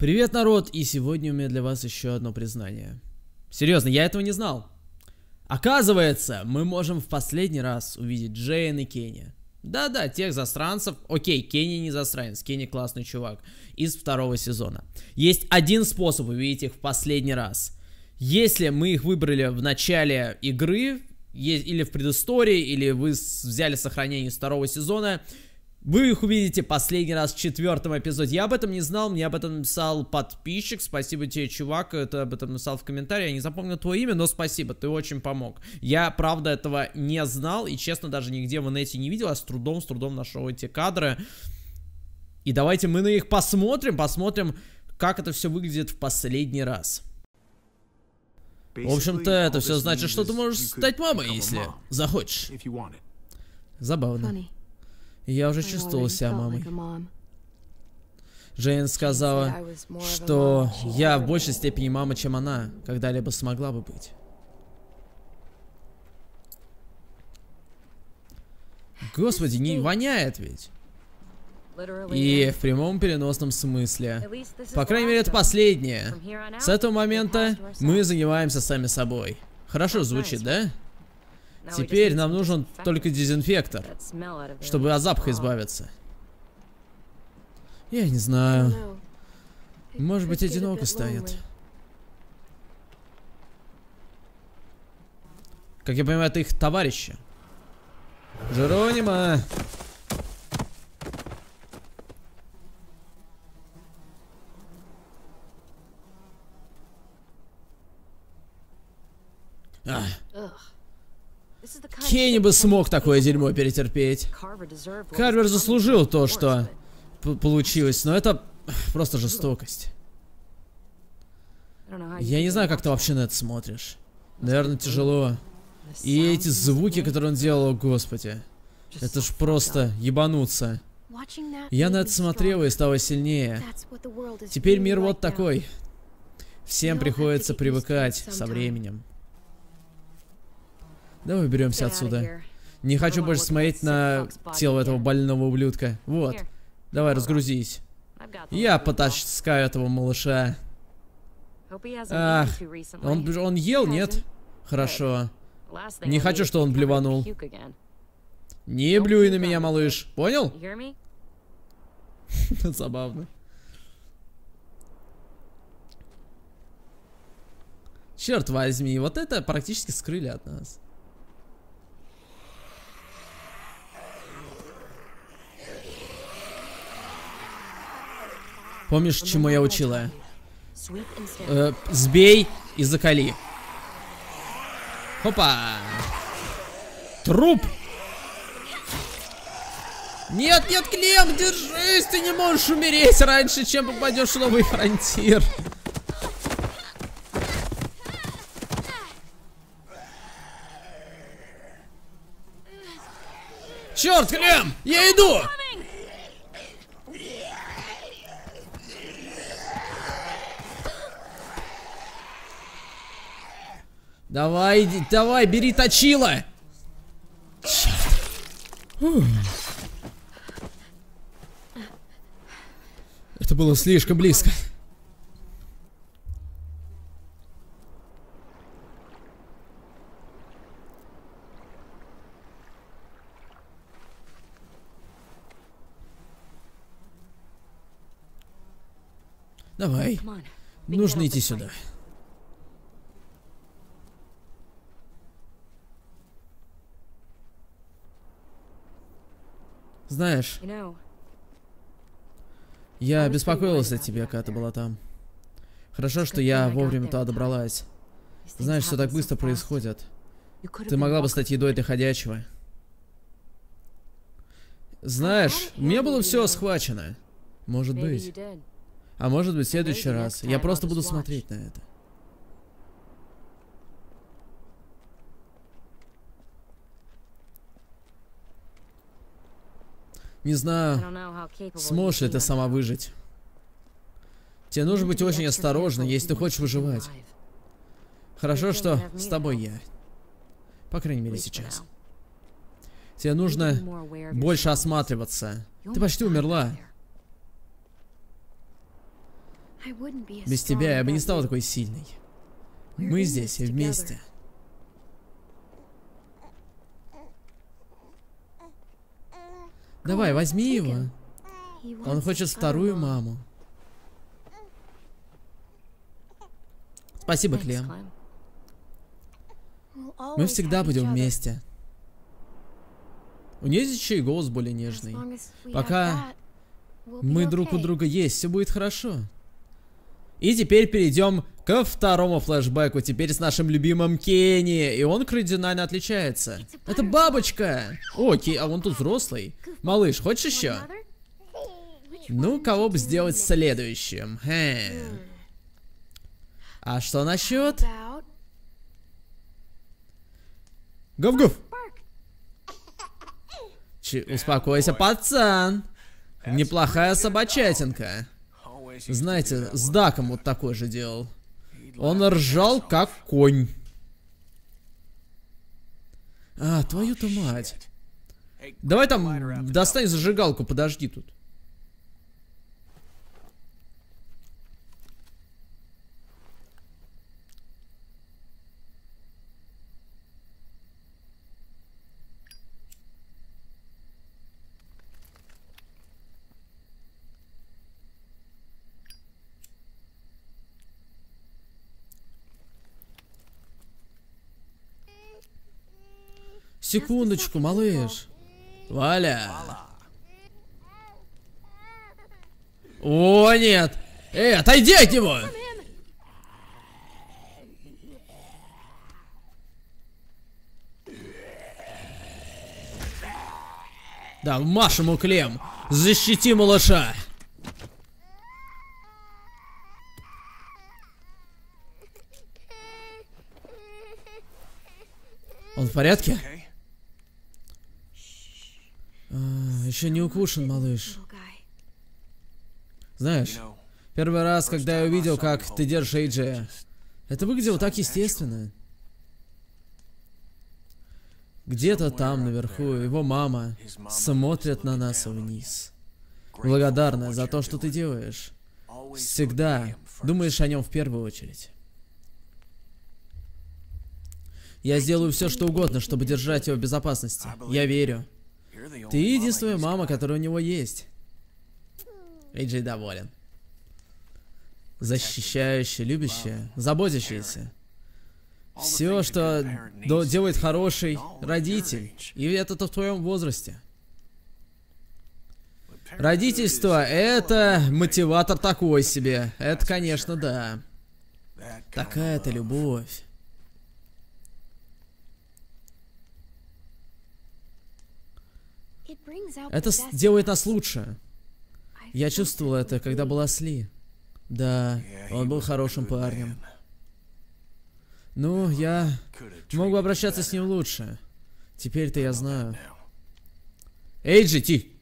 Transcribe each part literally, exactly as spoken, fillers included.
Привет, народ, и сегодня у меня для вас еще одно признание. Серьезно, я этого не знал. Оказывается, мы можем в последний раз увидеть Джейн и Кенни. Да-да, тех засранцев. Окей, Кенни не засранец, Кенни классный чувак. Из второго сезона. Есть один способ увидеть их в последний раз. Если мы их выбрали в начале игры, или в предыстории, или вы взяли сохранение из второго сезона, вы их увидите последний раз в четвертом эпизоде. Я об этом не знал, мне об этом написал подписчик. Спасибо тебе, чувак, ты об этом написал в комментарии. Я не запомнил твое имя, но спасибо, ты очень помог. Я, правда, этого не знал и, честно, даже нигде в инете не видел. Я с трудом, с трудом нашел эти кадры. И давайте мы на них посмотрим, посмотрим, как это все выглядит в последний раз. В общем-то, это все значит, что ты можешь стать мамой, если захочешь. Забавно. Я уже чувствовал себя мамой. Джейн сказала, что я в большей степени мама, чем она когда-либо смогла бы быть. Господи, не воняет ведь. И в прямом переносном смысле. По крайней мере, это последнее. С этого момента мы занимаемся сами собой. Хорошо звучит, да? Теперь нам нужен только дезинфектор, чтобы от запаха избавиться. Я не знаю. Может быть, одиноко станет. Как я понимаю, это их товарищи. Джеронима! Ах. Кенни бы смог такое дерьмо перетерпеть. Карвер заслужил то, что получилось, но это просто жестокость. Я не знаю, как ты вообще на это смотришь. Наверное, тяжело. И эти звуки, которые он делал, о господи. Это ж просто ебануться. Я на это смотрел и стало сильнее. Теперь мир вот такой. Всем приходится привыкать со временем. Давай уберемся отсюда. Не хочу больше смотреть на тело этого больного ублюдка. Вот. Давай, разгрузись. Я потаскаю этого малыша. Ах, он, он ел, нет? Хорошо. Не хочу, что он блеванул. Не блюй на меня, малыш. Понял? Забавно. Черт возьми, вот это практически скрыли от нас. Помнишь, чему я учила? Э, сбей и закали. Хопа! Труп! Нет, нет, Клем, держись! Ты не можешь умереть раньше, чем попадешь в новый фронтир. Черт, Клем! Я иду! Давай, давай, бери точила! Черт. Это было слишком близко. Давай, нужно идти сюда. Знаешь, я беспокоилась о тебе, когда ты была там. Хорошо, что я вовремя туда добралась. Знаешь, все так быстро происходит. Ты могла бы стать едой для ходячего. Знаешь, у меня было все схвачено. Может быть. А может быть, в следующий раз я просто буду смотреть на это. Не знаю, сможешь ли ты сама выжить. Тебе нужно быть очень осторожной, если ты хочешь выживать. Хорошо, что с тобой я. По крайней мере, сейчас. Тебе нужно больше осматриваться. Ты почти умерла. Без тебя я бы не стала такой сильной. Мы здесь и вместе. Давай, возьми его. Он хочет вторую маму. Спасибо, Клем. Мы всегда будем вместе. У нее здесь еще и голос более нежный. Пока мы друг у друга есть, все будет хорошо. И теперь перейдем ко второму флешбеку. Теперь с нашим любимым Кенни. И он кардинально отличается. Это бабочка. О, Ки, а он тут взрослый. Малыш, хочешь еще? Ну, кого бы сделать следующим? Хе. А что насчет? Гуф-гуф. Успокойся, пацан. Неплохая собачатинка. Знаете, с Даком вот такой же делал. Он ржал как конь. А, твою-то мать. Давай там достань зажигалку, подожди тут. Секундочку, малыш. Валя. О, нет. Эй, отойди от него. Да, вмажь ему, Клем. Защити малыша. Он в порядке? А, еще не укушен, малыш. Знаешь, первый раз, когда я увидел, как ты держишь Эйджея, это выглядело так естественно. Где-то там, наверху, его мама смотрит на нас вниз. Благодарна за то, что ты делаешь. Всегда думаешь о нем в первую очередь. Я сделаю все, что угодно, чтобы держать его в безопасности. Я верю. Ты единственная мама, которая у него есть. Эйджей доволен. Защищающая, любящая, заботящаяся. Все, что делает хороший родитель. И это-то в твоем возрасте. Родительство — это мотиватор такой себе. Это, конечно, да. Такая-то любовь. Это делает нас лучше. Я чувствовал это, когда была с Ли. Да, он был хорошим парнем. Ну, я мог бы обращаться с ним лучше. Теперь-то я знаю. Эйджи, ти!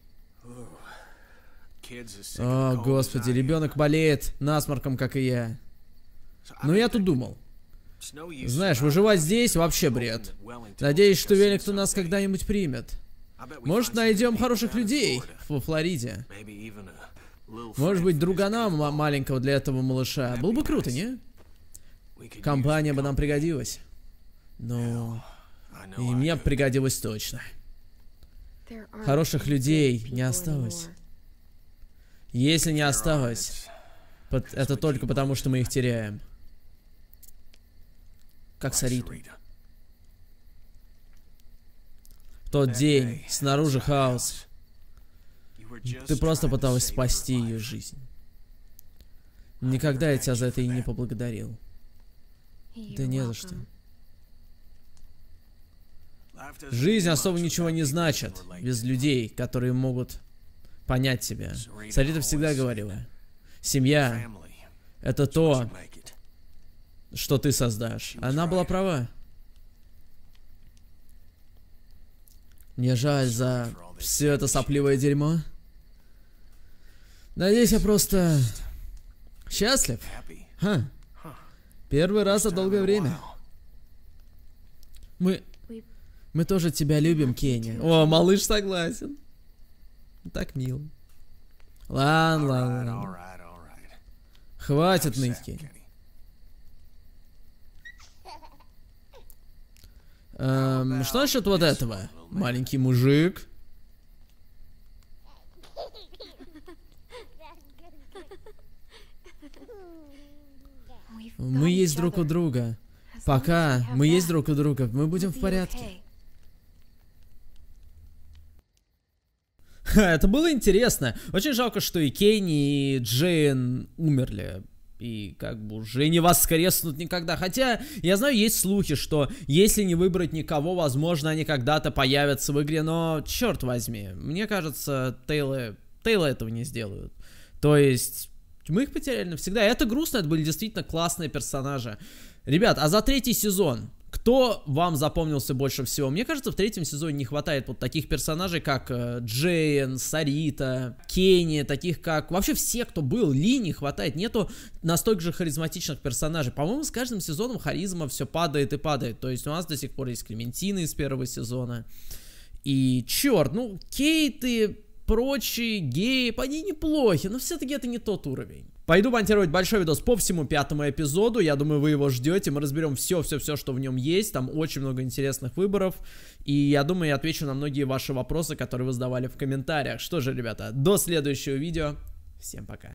О, господи, ребенок болеет насморком, как и я. Но я тут думал. Знаешь, выживать здесь вообще бред. Надеюсь, что Веллингтон нас когда-нибудь примет. Может, найдем хороших людей во Флориде. Может быть, другана маленького для этого малыша. Было бы круто, не? Компания бы нам пригодилась. Но и мне пригодилась точно. Хороших людей не осталось. Если не осталось, это только потому, что мы их теряем. Как Сариту. В тот день, снаружи хаос. Ты просто пыталась спасти ее жизнь. Никогда я тебя за это и не поблагодарил. Да не за что. Жизнь особо ничего не значит без людей, которые могут понять тебя. Сарита всегда говорила: семья — это то, что ты создашь. Она была права. Мне жаль за все это сопливое дерьмо. Надеюсь, я просто счастлив. Ха. Первый раз за долгое время. Мы... Мы тоже тебя любим, Кенни. О, малыш согласен. Так мило. Ладно, ладно. Хватит ныть, Кенни. Эм, что насчет вот этого? Маленький мужик. Мы есть друг у друга. Пока мы есть друг у друга, мы будем в порядке. Ха, это было интересно. Очень жалко, что и Кенни, и Джейн умерли. И как бы уже не воскреснут никогда. Хотя, я знаю, есть слухи, что если не выбрать никого, возможно, они когда-то появятся в игре. Но, черт возьми, мне кажется, Тейлы, Тейлы этого не сделают. То есть, мы их потеряли навсегда. И это грустно, это были действительно классные персонажи. Ребят, а за третий сезон, кто вам запомнился больше всего? Мне кажется, в третьем сезоне не хватает вот таких персонажей, как э, Джейн, Сарита, Кенни, таких как... Вообще все, кто был, Ли не хватает. Нету настолько же харизматичных персонажей. По-моему, с каждым сезоном харизма все падает и падает. То есть у нас до сих пор есть Клементина из первого сезона. И черт, ну, Кейт и прочие, Гейб, они неплохи, но все-таки это не тот уровень. Пойду монтировать большой видос по всему пятому эпизоду. Я думаю, вы его ждете. Мы разберем все-все-все, что в нем есть. Там очень много интересных выборов. И я думаю, я отвечу на многие ваши вопросы, которые вы задавали в комментариях. Что же, ребята, до следующего видео. Всем пока.